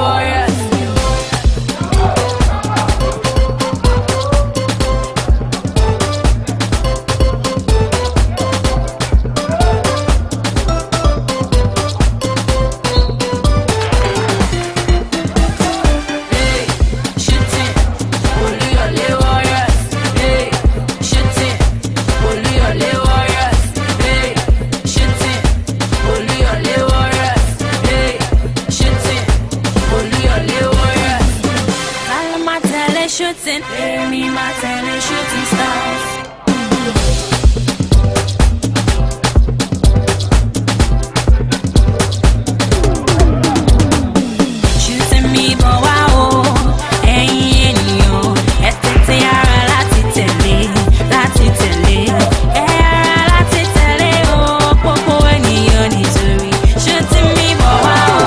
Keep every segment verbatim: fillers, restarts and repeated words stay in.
Warriors. Shooting, hear me, my talent, shooting stars. Shooting me, but wow, hey, you, etete ara láti tẹ̀lé, láti tẹ̀lé, ara láti tẹ̀lé, oh, popo ènìyàn nítorí. Shooting me, but wow,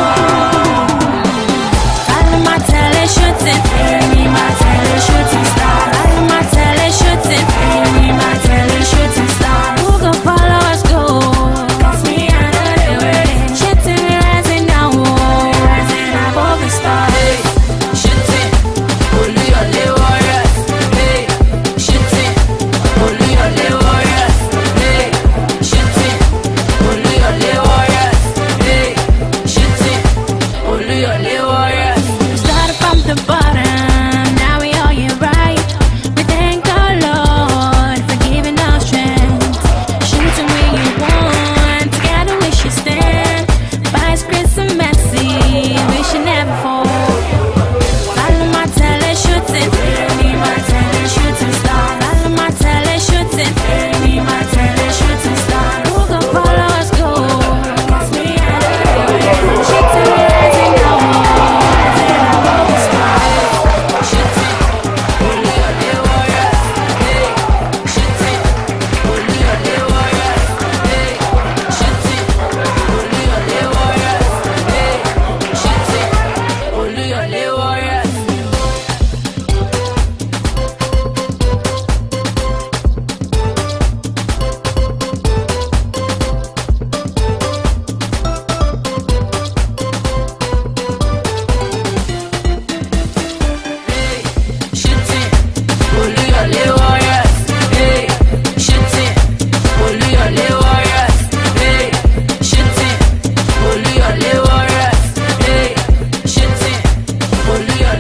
all of my talent shooting, hear me, my talent. Shooting star, I'm my tele shooting, baby, my tele shooting star. Who gon' follow us go? Cause me I know the way. Shooting me rising now, rising above the stars. Hey, shooting, Oluyole Warriors. Hey, shooting, Oluyole Warriors. Hey, shooting, Oluyole Warriors. Hey, shooting, Oluyole Warriors. We started from the bottom.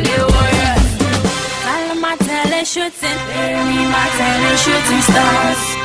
Shooting, hear me, my talent, shooting stars.